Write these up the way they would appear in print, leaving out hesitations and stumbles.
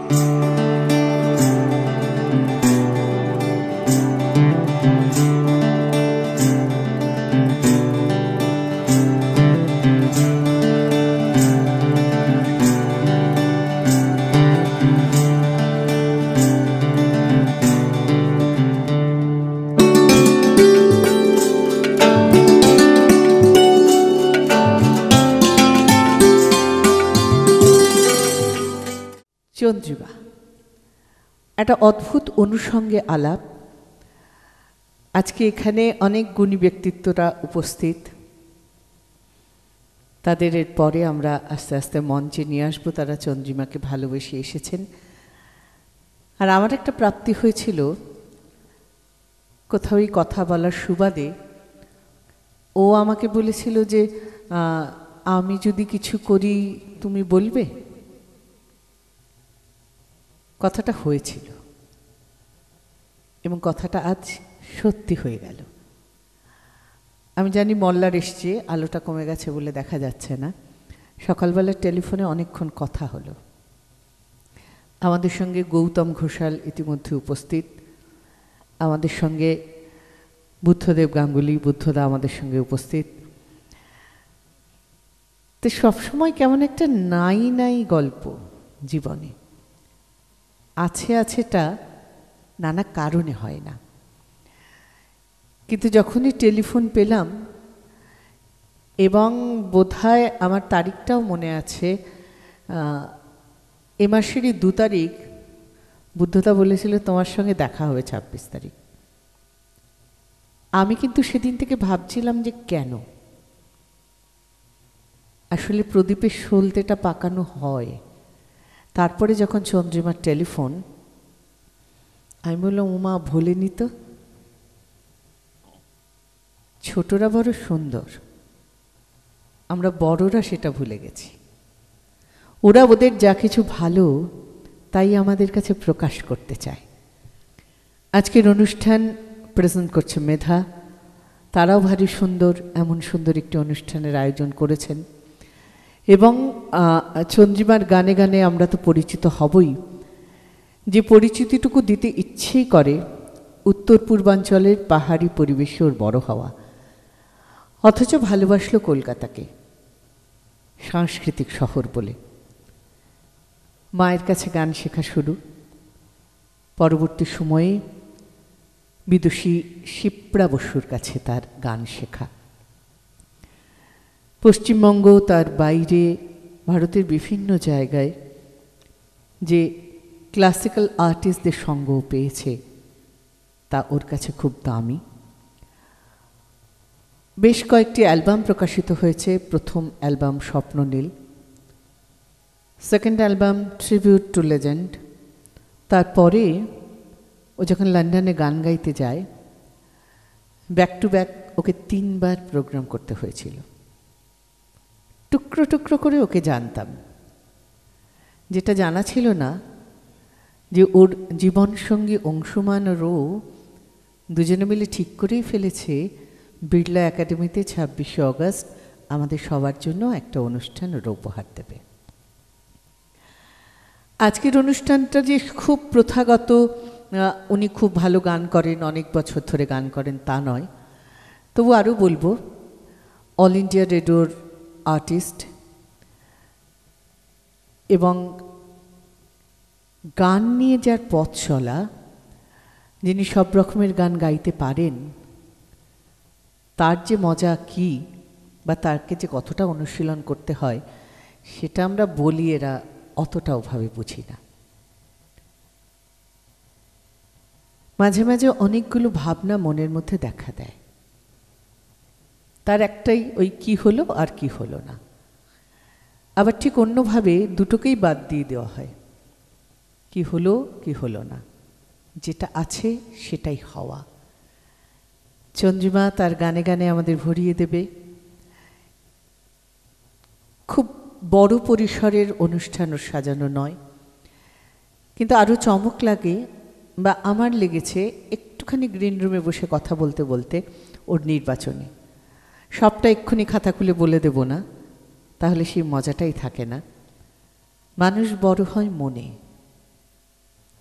চন্দ্রিমা একটা অদ্ভুত অনুষঙ্গে আলাপ। আজকে এখানে অনেক গুণী ব্যক্তিত্বরা উপস্থিত, তাদের এর পরে আমরা আস্তে আস্তে মঞ্চে নিয়ে আসবো। তারা চন্দ্রিমাকে ভালোবেসে এসেছেন। আর আমার একটা প্রাপ্তি হয়েছিল, কোথাও এই কথা বলার সুবাদে ও আমাকে বলেছিল যে আমি যদি কিছু করি তুমি বলবে। কথাটা হয়েছিল এবং কথাটা আজ সত্যি হয়ে গেল। আমি জানি মল্লার এসছে, আলোটা কমে গেছে বলে দেখা যাচ্ছে না। সকালবেলার টেলিফোনে অনেকক্ষণ কথা হলো। আমাদের সঙ্গে গৌতম ঘোষাল ইতিমধ্যে উপস্থিত, আমাদের সঙ্গে বুদ্ধদেব গাঙ্গুলি, বুদ্ধদা আমাদের সঙ্গে উপস্থিত। তো সবসময় কেমন একটা নাই নাই গল্প জীবনে আছে, আছেটা নানা কারণে হয় না। কিন্তু যখনই টেলিফোন পেলাম, এবং বোধহয় আমার তারিখটাও মনে আছে, এ মাসেরই 2 তারিখ বুদ্ধদা বলেছিল তোমার সঙ্গে দেখা হবে 26 তারিখ। আমি কিন্তু সেদিন থেকে ভাবছিলাম যে কেন আসলে প্রদীপের সলতেটা পাকানো হয়। তারপরে যখন চন্দ্রিমার টেলিফোন, আমি বললাম উমা ভোলেনি তো, ছোটরা বড় সুন্দর, আমরা বড়রা সেটা ভুলে গেছি। ওরা ওদের যা কিছু ভালো তাই আমাদের কাছে প্রকাশ করতে চায়। আজকের অনুষ্ঠান প্রেজেন্ট করছে মেধা, তারাও ভারী সুন্দর, এমন সুন্দর একটি অনুষ্ঠানের আয়োজন করেছেন। এবং চন্দ্রিমার গানে গানে আমরা তো পরিচিত হবই, যে পরিচিতিটুকু দিতে ইচ্ছেই করে উত্তর পূর্বাঞ্চলের পাহাড়ি পরিবেশে ওর বড় হওয়া, অথচ ভালোবাসলো কলকাতাকে সাংস্কৃতিক শহর বলে। মায়ের কাছে গান শেখা শুরু, পরবর্তী সময়ে বিদুষী শিপ্রা বসুর কাছে তার গান শেখা। পশ্চিমবঙ্গ, তার বাইরে ভারতের বিভিন্ন জায়গায় যে ক্লাসিক্যাল আর্টিস্টদের সঙ্গও পেয়েছে, তা ওর কাছে খুব দামি। বেশ কয়েকটি অ্যালবাম প্রকাশিত হয়েছে। প্রথম album Swapnaneel, second album tribute to legend. তারপরে ও যখন লন্ডনে গান গাইতে যায়, ব্যাক টু ব্যাক ওকে 3 বার প্রোগ্রাম করতে হয়েছিল। টুকরো টুকরো করে ওকে জানতাম। যেটা জানা ছিল না যে ওর জীবনসঙ্গী অংশুমান আর ও দুজনে মিলে ঠিক করেই ফেলেছে বিড়লা একাডেমিতে 26শে অগস্ট আমাদের সবার জন্য একটা অনুষ্ঠান ওর উপহার দেবে। আজকের অনুষ্ঠানটা যে খুব প্রথাগত, উনি খুব ভালো গান করেন, অনেক বছর ধরে গান করেন তা নয়। তবু আরও বলবো, অল ইন্ডিয়া রেডিওর আর্টিস্ট এবং গান নিয়ে যার পথ চলা, যিনি সব রকমের গান গাইতে পারেন, তার যে মজা কি বা তারকে যে কতটা অনুশীলন করতে হয় সেটা আমরা বলি, এরা অতটা ওভাবে বুঝি না। মাঝে মাঝে অনেকগুলো ভাবনা মনের মধ্যে দেখা দেয়, তার একটাই ওই কি হলো আর কি হলো না। আবার ঠিক অন্যভাবে দুটোকেই বাদ দিয়ে দেওয়া হয়, কি হলো কি হলো না, যেটা আছে সেটাই হওয়া। চন্দ্রিমা তার গানে গানে আমাদের ভরিয়ে দেবে। খুব বড় পরিসরের অনুষ্ঠান ওর সাজানো নয়, কিন্তু আরও চমক লাগে, বা আমার লেগেছে একটুখানি গ্রিন রুমে বসে কথা বলতে বলতে ওর নির্বাচনে। সবটা এক্ষুনি খাতা খুলে বলে দেব না, তাহলে সেই মজাটাই থাকে না। মানুষ বড় হয় মনে,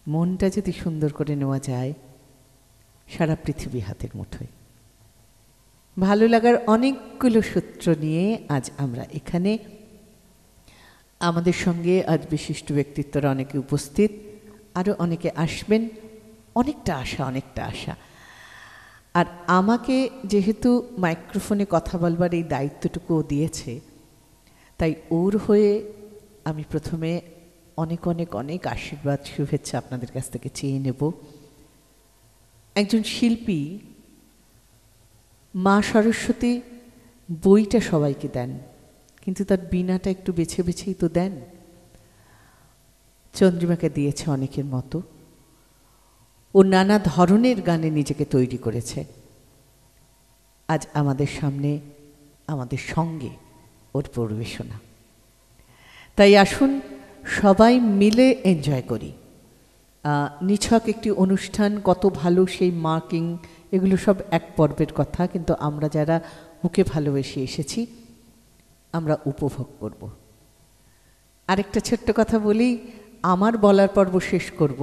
মনটা যদি সুন্দর করে নেওয়া যায়, সারা পৃথিবী হাতের মুঠোয়। ভালো লাগার অনেকগুলো সূত্র নিয়ে আজ আমরা এখানে। আমাদের সঙ্গে আজ বিশিষ্ট ব্যক্তিত্বরা অনেকে উপস্থিত, আরও অনেকে আসবেন। অনেকটা আশা। আর আমাকে যেহেতু মাইক্রোফোনে কথা বলবার এই দায়িত্বটুকুও দিয়েছে, তাই ওর হয়ে আমি প্রথমে অনেক অনেক অনেক আশীর্বাদ, শুভেচ্ছা আপনাদের কাছ থেকে চেয়ে নেব। একজন শিল্পী, মা সরস্বতী বইটা সবাইকে দেন, কিন্তু তার বীণাটা একটু বেছে বেছেই তো দেন। চন্দ্রিমাকে দিয়েছে অনেকের মতো। ও নানা ধরনের গানে নিজেকে তৈরি করেছে। আজ আমাদের সামনে, আমাদের সঙ্গে ওর পরিবেশনা। তাই আসুন সবাই মিলে এনজয় করি। নিছক একটি অনুষ্ঠান, কত ভালো সেই মার্কিং, এগুলো সব এক পর্বের কথা, কিন্তু আমরা যারা ওকে ভালোবেসে এসেছি আমরা উপভোগ করব। আরেকটা ছোট্ট কথা বলি, আমার বলার পর্ব শেষ করব।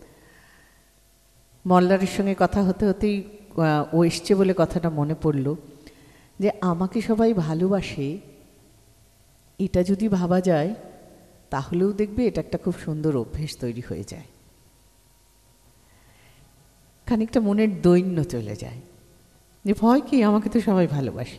মল্লারের সঙ্গে কথা হতে হতেই ও এসছে বলে কথাটা মনে পড়ল যে আমাকে সবাই ভালোবাসে, এটা যদি ভাবা যায় তাহলেও দেখবে এটা একটা খুব সুন্দর অভ্যেস তৈরি হয়ে যায়। খানিকটা মনের দৈন্য চলে যায় যে ভয় কি, আমাকে তো সবাই ভালোবাসে।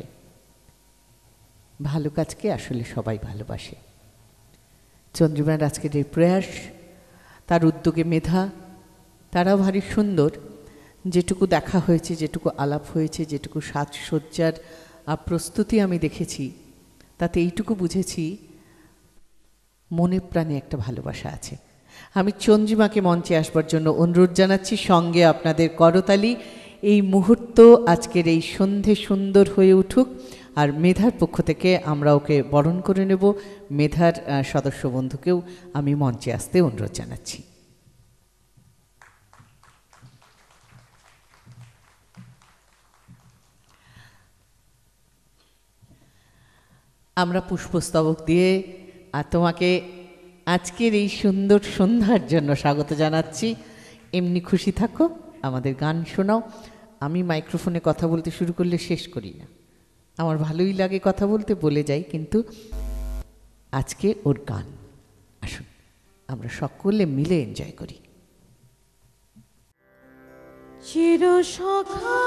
ভালো কাজকে আসলে সবাই ভালোবাসে। চন্দ্রিমার আজকের এই প্রয়াস, তার উদ্যোগে মেধা, তারাও ভারী সুন্দর। যেটুকু দেখা হয়েছে, যেটুকু আলাপ হয়েছে, যেটুকু সাজসজ্জার প্রস্তুতি আমি দেখেছি, তাতে এইটুকু বুঝেছি মনে প্রাণে একটা ভালোবাসা আছে। আমি চন্দ্রিমাকে মঞ্চে আসবার জন্য অনুরোধ জানাচ্ছি, সঙ্গে আপনাদের করতালি। এই মুহূর্ত, আজকের এই সন্ধে সুন্দর হয়ে উঠুক। আর মেধার পক্ষ থেকে আমরা ওকে বরণ করে নেব। মেধার সদস্য বন্ধুকেও আমি মঞ্চে আসতে অনুরোধ জানাচ্ছি। আমরা পুষ্পস্তবক দিয়ে আর তোমাকে আজকের এই সুন্দর সন্ধ্যার জন্য স্বাগত জানাচ্ছি। এমনি খুশি থাকো, আমাদের গান শোনাও। আমি মাইক্রোফোনে কথা বলতে শুরু করলে শেষ করি না। আমার ভালোই লাগে কথা বলতে, বলে যাই, কিন্তু আজকে ওর গান। আসুন আমরা সকলে মিলে এনজয় করি। চিরসখা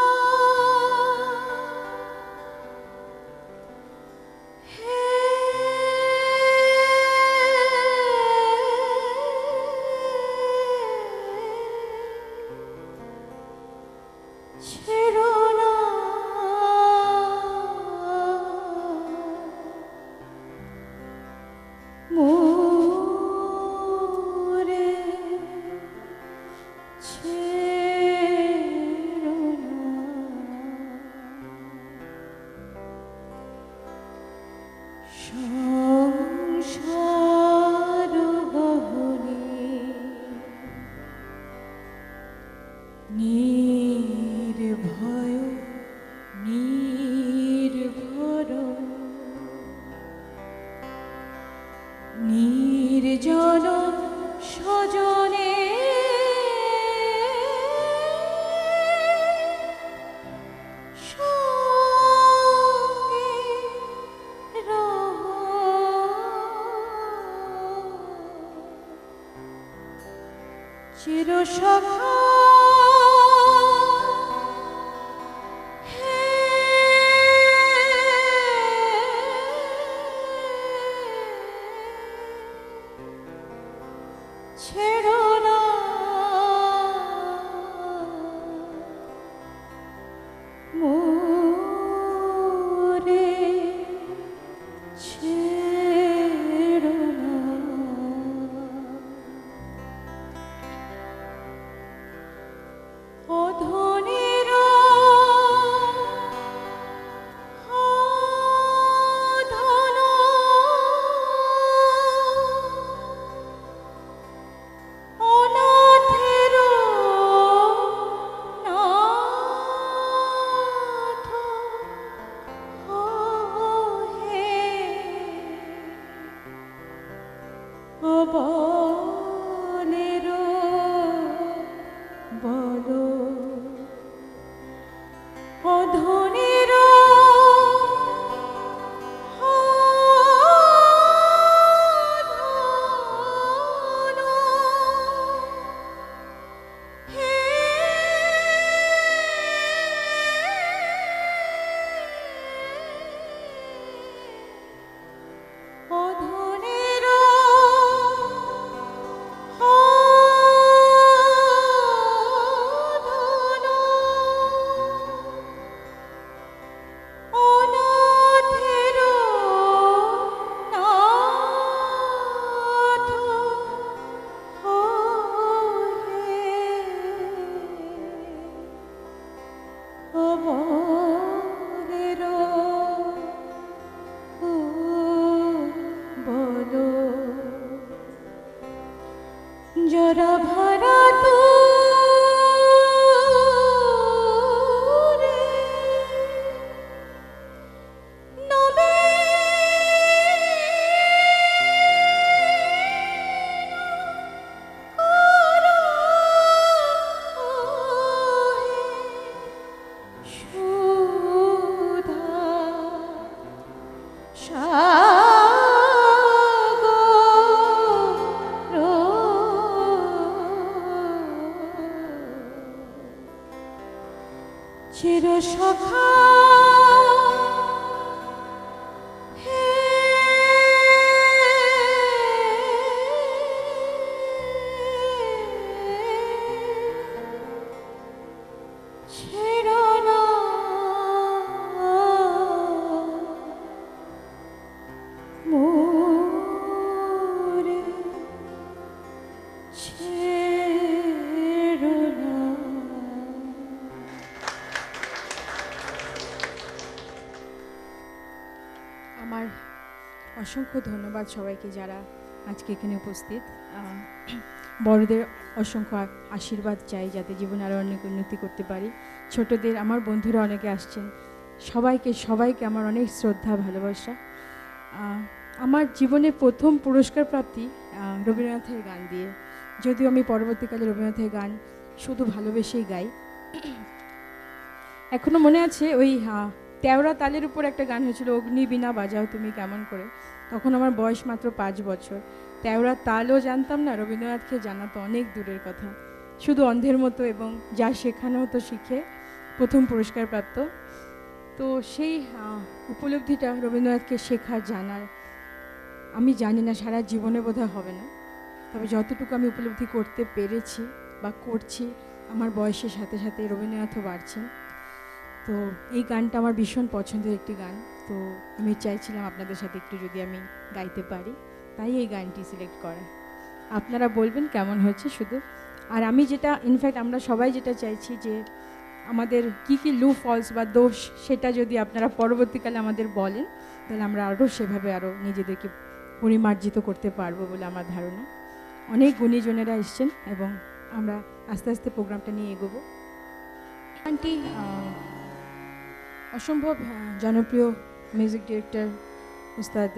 নির্জন সজনে সঙ্গে রহ চিরসখা ছেড়ো না মোরে, ছেড়ো না। অধনের ধন অনাথের নাথ হে অবলের জরা ভরা তোরে নবে চির সখা হে ছেড়ো না মোরে ছেড়ো না। আমার অসংখ্য ধন্যবাদ সবাইকে যারা আজকে এখানে উপস্থিত। বড়দের অসংখ্য আশীর্বাদ চাই যাতে জীবনে আরও অনেক উন্নতি করতে পারি। ছোটদের আমার বন্ধুরা অনেকে আসছেন, সবাইকে আমার অনেক শ্রদ্ধা ভালোবাসা। আমার জীবনে প্রথম পুরস্কার প্রাপ্তি রবীন্দ্রনাথের গান দিয়ে, যদিও আমি পরবর্তীকালে রবীন্দ্রনাথের গান শুধু ভালোবেসেই গাই। এখনও মনে আছে ওই তেওড়া তালের উপর একটা গান হয়েছিল, অগ্নি বিনা বাজাও তুমি কেমন করে। তখন আমার বয়স মাত্র 5 বছর। তেওড়া তালও জানতাম না, রবীন্দ্রনাথকে জানা তো অনেক দূরের কথা। শুধু অন্ধের মতো এবং যা শেখানো হতো শিখে প্রথম পুরস্কার প্রাপ্ত। তো সেই উপলব্ধিটা রবীন্দ্রনাথকে শেখার জানার, আমি জানি না সারা জীবনে বোধহয় হবে না, তবে যতটুকু আমি উপলব্ধি করতে পেরেছি বা করছি, আমার বয়সের সাথে সাথে রবীন্দ্রনাথও বাড়ছেন। তো এই গানটা আমার ভীষণ পছন্দের একটি গান। তো আমি চাইছিলাম আপনাদের সাথে একটু যদি আমি গাইতে পারি, তাই এই গানটি সিলেক্ট করা। আপনারা বলবেন কেমন হয়েছে শুধু। আর আমি যেটা ইনফ্যাক্ট আমরা সবাই যেটা চাইছি যে আমাদের কি কি লু ফলস বা দোষ, সেটা যদি আপনারা পরবর্তীকালে আমাদের বলেন, তাহলে আমরা আরও সেভাবে আরও নিজেদেরকে পরিমার্জিত করতে পারবো বলে আমার ধারণা। অনেক গুণীজনেরা এসছেন এবং আমরা আস্তে আস্তে প্রোগ্রামটা নিয়ে এগোবো। গানটি অসম্ভব জনপ্রিয় মিউজিক ডিরেক্টর উস্তাদ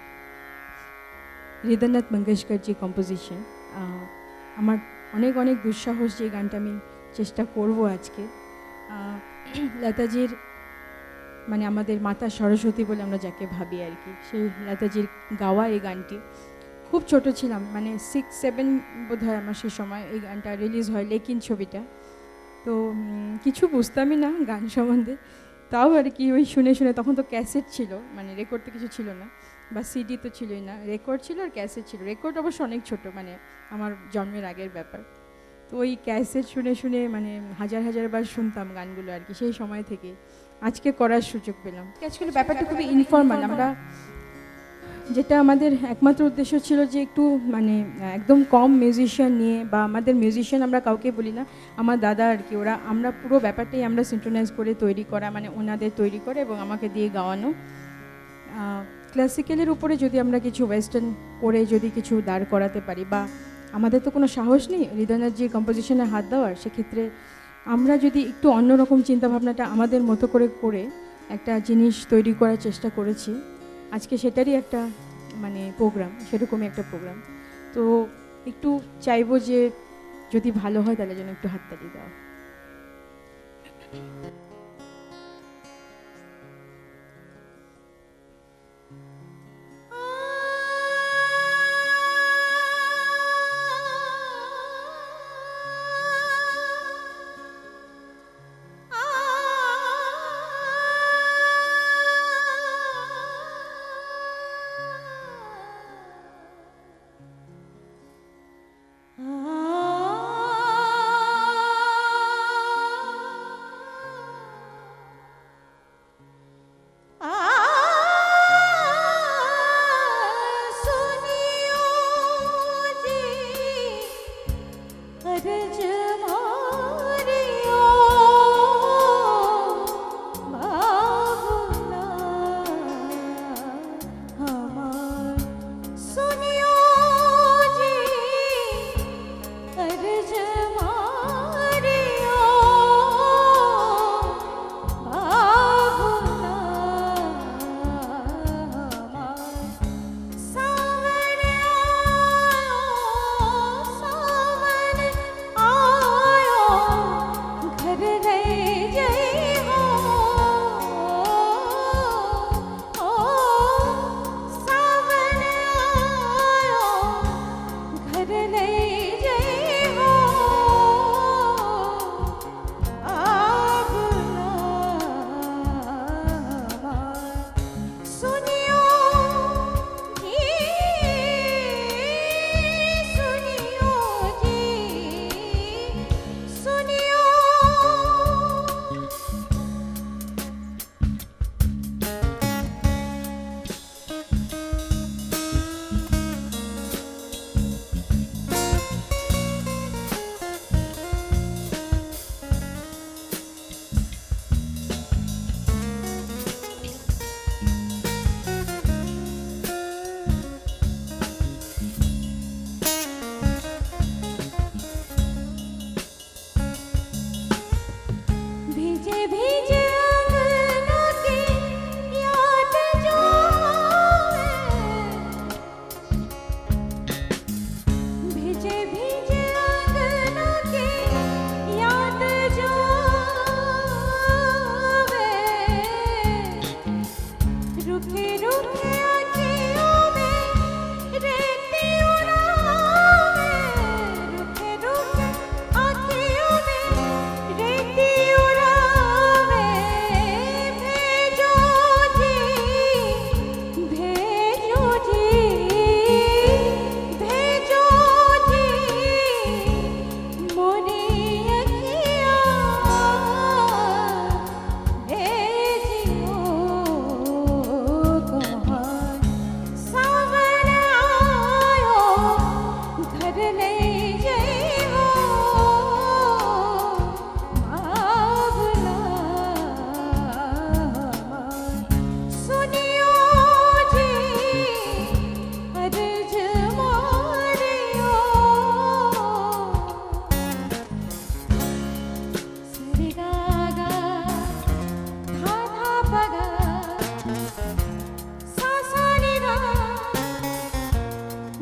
হৃদয়নাথ মঙ্গেশকরজি কম্পোজিশন। আমার অনেক অনেক দুঃসাহস যে গানটা আমি চেষ্টা করব আজকে। লতাজির মানে আমাদের মাতা সরস্বতী বলে আমরা যাকে ভাবি আর কি, সেই লতাজির গাওয়া এই গানটি। খুব ছোট ছিলাম, মানে 6-7 বোধ হয় আমার সেই সময় এই গানটা রিলিজ হয়, লেকিন ছবিটা। তো কিছু বুঝতামই না গান সম্বন্ধে, তাও আর কি ওই শুনে শুনে। তখন তো ক্যাসেট ছিল, মানে রেকর্ড তো কিছু ছিল না, বা সিডি তো ছিলই না, রেকর্ড ছিল আর ক্যাসেট ছিল। রেকর্ড অবশ্য অনেক ছোট, মানে আমার জন্মের আগের ব্যাপার। তো ওই ক্যাসেট শুনে শুনে মানে হাজার বার শুনতাম গানগুলো আর কি সেই সময় থেকে। আজকে করার সুযোগ পেলাম। আজকাল ব্যাপারটা খুবই ইনফর্মাল। আমরা যেটা আমাদের একমাত্র উদ্দেশ্য ছিল যে একটু মানে একদম কম মিউজিশিয়ান নিয়ে, বা আমাদের মিউজিশিয়ান আমরা কাউকে বলি না, আমার দাদা আর কি, ওরা আমরা পুরো ব্যাপারটাই আমরা সিনক্রোনাইজ করে তৈরি করা, মানে ওনাদের তৈরি করে এবং আমাকে দিয়ে গাওয়ানো। ক্লাসিক্যালের উপরে যদি আমরা কিছু ওয়েস্টার্ন করে যদি কিছু দাঁড় করাতে পারি, বা আমাদের তো কোনো সাহস নেই হৃদয়নাথজির কম্পোজিশনে হাত দেওয়ার, সেক্ষেত্রে আমরা যদি একটু অন্যরকম চিন্তাভাবনাটা আমাদের মতো করে করে একটা জিনিস তৈরি করার চেষ্টা করেছি। আজকে সেটারই একটা মানে প্রোগ্রাম, সেরকমই একটা প্রোগ্রাম। তো একটু চাইবো যে যদি ভালো হয় তাহলে যেন একটু হাততালি দাও।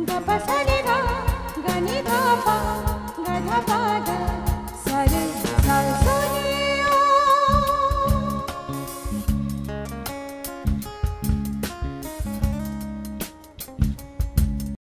गा प सा रे गा गा नि धा पा गा धा पा गा